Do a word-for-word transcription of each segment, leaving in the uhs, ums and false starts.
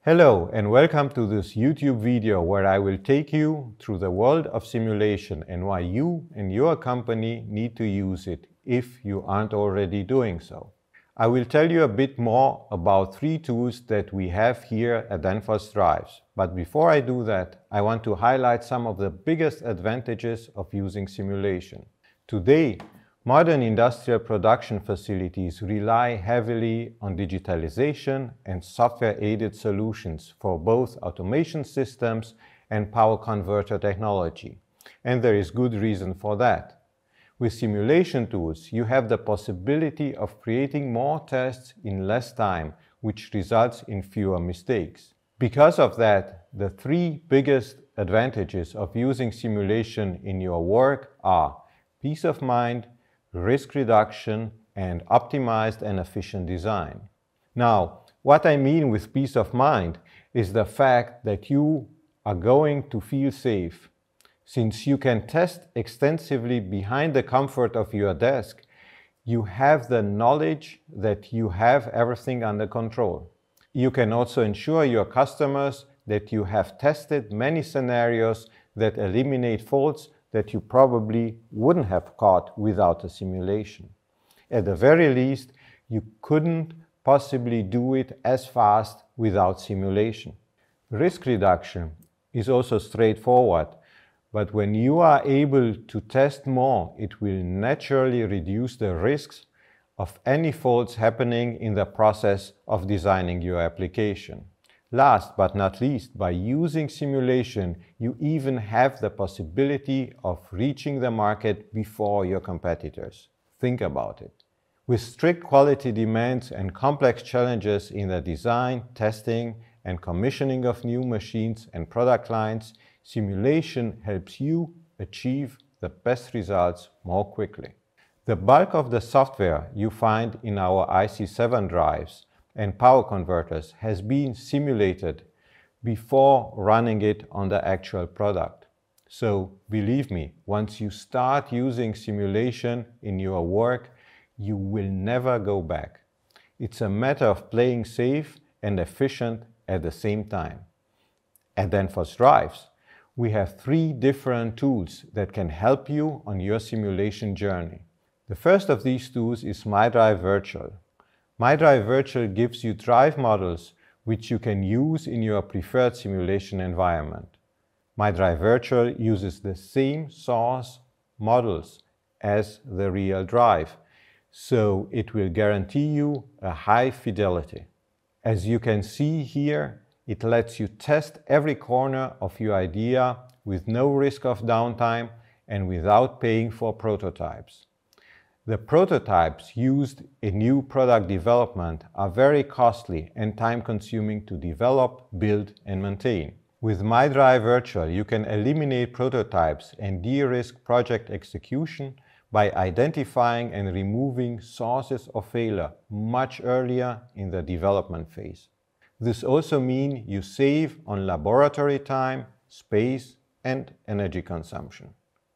Hello and welcome to this YouTube video where I will take you through the world of simulation and why you and your company need to use it if you aren't already doing so. I will tell you a bit more about three tools that we have here at Danfoss Drives. But before I do that, I want to highlight some of the biggest advantages of using simulation. Today, modern industrial production facilities rely heavily on digitalization and software-aided solutions for both automation systems and power converter technology. And there is good reason for that. With simulation tools, you have the possibility of creating more tests in less time, which results in fewer mistakes. Because of that, the three biggest advantages of using simulation in your work are peace of mind, risk reduction, and optimized and efficient design. Now, what I mean with peace of mind is the fact that you are going to feel safe. Since you can test extensively behind the comfort of your desk, you have the knowledge that you have everything under control. You can also ensure your customers that you have tested many scenarios that eliminate faults that you probably wouldn't have caught without a simulation. At the very least, you couldn't possibly do it as fast without simulation. Risk reduction is also straightforward, but when you are able to test more, it will naturally reduce the risks of any faults happening in the process of designing your application. Last but not least, by using simulation, you even have the possibility of reaching the market before your competitors. Think about it. With strict quality demands and complex challenges in the design, testing, and commissioning of new machines and product lines, simulation helps you achieve the best results more quickly. The bulk of the software you find in our I C seven drives and power converters has been simulated before running it on the actual product. So believe me, once you start using simulation in your work, you will never go back. It's a matter of playing safe and efficient at the same time. At Danfoss Drives, we have three different tools that can help you on your simulation journey. The first of these tools is MyDrive Virtual. MyDrive Virtual gives you drive models which you can use in your preferred simulation environment. MyDrive Virtual uses the same source models as the real drive, so it will guarantee you a high fidelity. As you can see here, it lets you test every corner of your idea with no risk of downtime and without paying for prototypes. The prototypes used in new product development are very costly and time-consuming to develop, build, and maintain. With MyDrive Virtual, you can eliminate prototypes and de-risk project execution by identifying and removing sources of failure much earlier in the development phase. This also means you save on laboratory time, space, and energy consumption.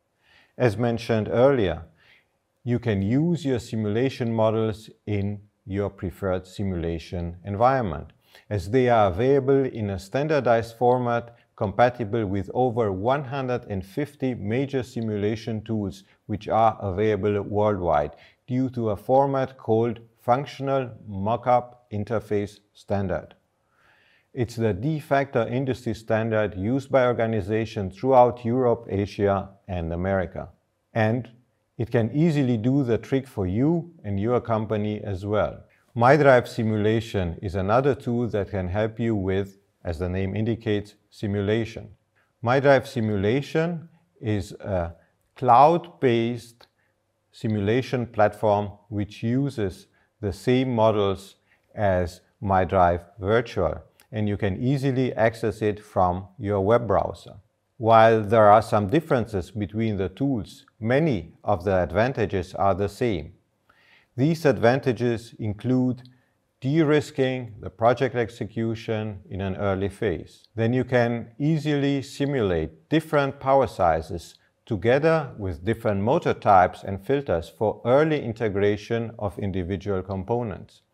As mentioned earlier, you can use your simulation models in your preferred simulation environment, as they are available in a standardized format compatible with over one hundred fifty major simulation tools which are available worldwide due to a format called Functional Mockup Interface Standard. It's the de facto industry standard used by organizations throughout Europe, Asia, and America. And it can easily do the trick for you and your company as well. MyDrive Simulation is another tool that can help you with, as the name indicates, simulation. MyDrive Simulation is a cloud-based simulation platform which uses the same models as MyDrive Virtual, and you can easily access it from your web browser. While there are some differences between the tools, many of the advantages are the same. These advantages include de-risking the project execution in an early phase. Then you can easily simulate different power sizes together with different motor types and filters for early integration of individual components.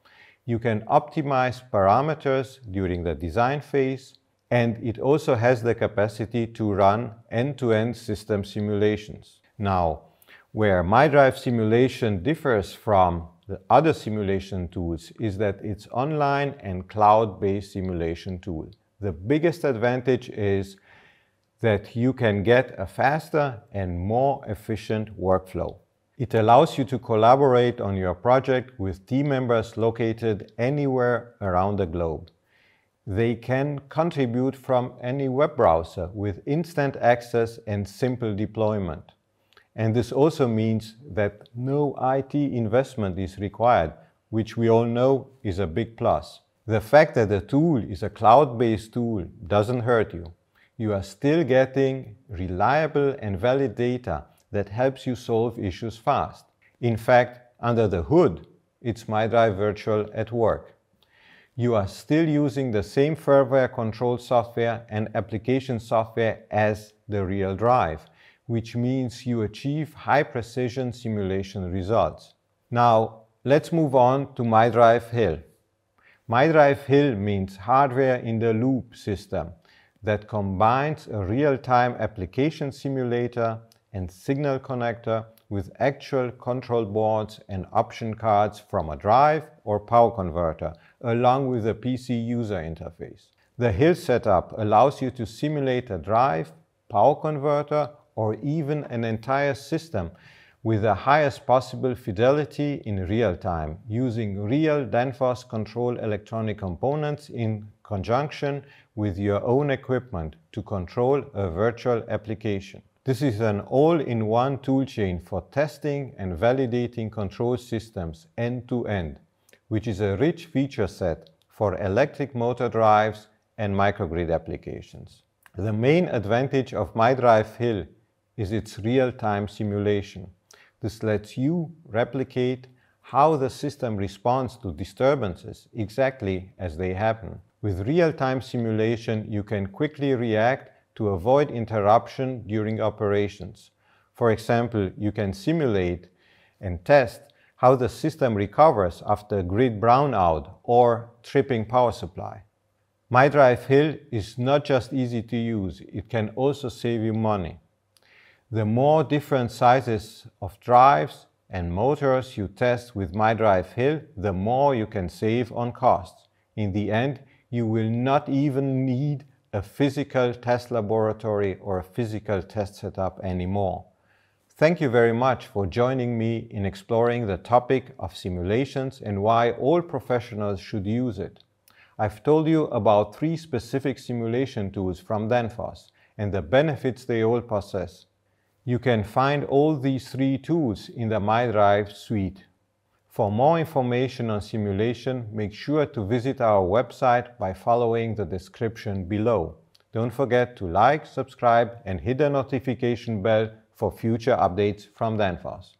You can optimize parameters during the design phase, and it also has the capacity to run end-to-end system simulations. Now, where MyDrive Simulation differs from the other simulation tools is that it's online and cloud-based simulation tool. The biggest advantage is that you can get a faster and more efficient workflow. It allows you to collaborate on your project with team members located anywhere around the globe. They can contribute from any web browser with instant access and simple deployment. And this also means that no I T investment is required, which we all know is a big plus. The fact that the tool is a cloud-based tool doesn't hurt you. You are still getting reliable and valid data that helps you solve issues fast. In fact, under the hood, it's MyDrive Virtual at work. You are still using the same firmware control software and application software as the real drive, which means you achieve high-precision simulation results. Now, let's move on to MyDrive H I L. MyDrive H I L means hardware-in-the-loop system that combines a real-time application simulator and signal connector with actual control boards and option cards from a drive or power converter, along with a P C user interface. The H I L setup allows you to simulate a drive, power converter, or even an entire system with the highest possible fidelity in real time, using real Danfoss control electronic components in conjunction with your own equipment to control a virtual application. This is an all-in-one toolchain for testing and validating control systems end-to-end, which is a rich feature set for electric motor drives and microgrid applications. The main advantage of MyDrive H I L is its real-time simulation. This lets you replicate how the system responds to disturbances exactly as they happen. With real-time simulation, you can quickly react to avoid interruption during operations. For example, you can simulate and test how the system recovers after grid brownout or tripping power supply. MyDrive H I L is not just easy to use, it can also save you money. The more different sizes of drives and motors you test with MyDrive H I L, the more you can save on costs. In the end, you will not even need a physical test laboratory or a physical test setup anymore. Thank you very much for joining me in exploring the topic of simulations and why all professionals should use it. I've told you about three specific simulation tools from Danfoss and the benefits they all possess. You can find all these three tools in the MyDrive suite. For more information on simulation, make sure to visit our website by following the description below. Don't forget to like, subscribe, and hit the notification bell for future updates from Danfoss.